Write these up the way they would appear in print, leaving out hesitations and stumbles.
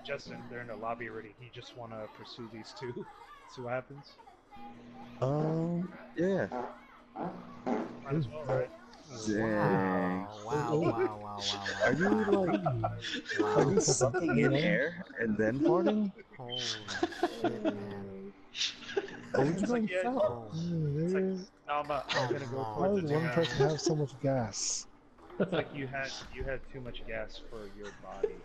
Justin, they're in the lobby already. You just want to pursue these two. See what happens. Yeah. Might as well, right? Dang. Wow. Are you like, are you sucking in air and then farting? Holy shit, man. What would you It's like, like yeah, felt? it's like, no, I'm gonna go Why Why towards would the one gym. person have so much gas? It's like you had too much gas for your body.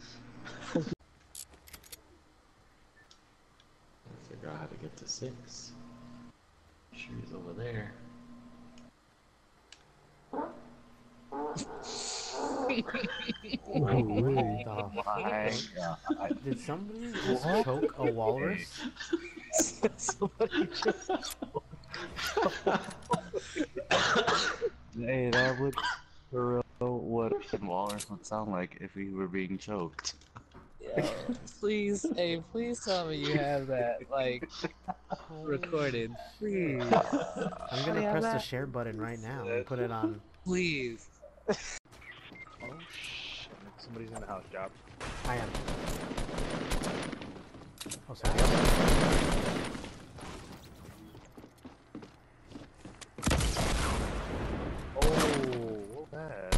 Figure out how to get to 6. She's over there. Wait, Oh my god. did somebody just choke a walrus? Somebody just... Hey, that would for real what a walrus would sound like if he were being choked. Yo, please, hey, please tell me you have that, like, recorded. Please. I'm gonna press the share button right now and put it on. Please. Oh shit! Somebody's in the house, job. I am. Oh, sorry. Oh, what's that?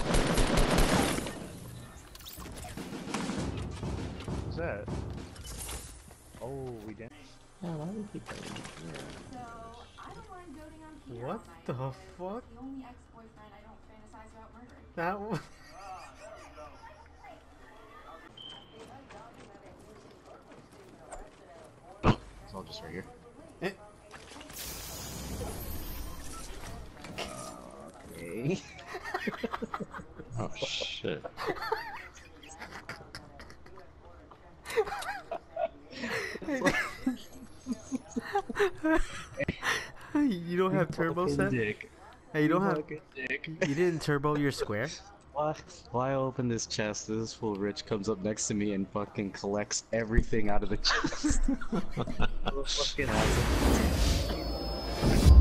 What's that? Oh, we didn't. Yeah, why would he go? So, I don't mind doting on Peter What all night. the fuck? The only ex-boyfriend I don't fantasize about murdering. That one. It's all just right here. Okay. Oh shit. You don't have turbo set? Dick. Hey, you don't have. Dick. You didn't turbo your square? Why open this chest? This fool Rich comes up next to me and fucking collects everything out of the chest. Fucking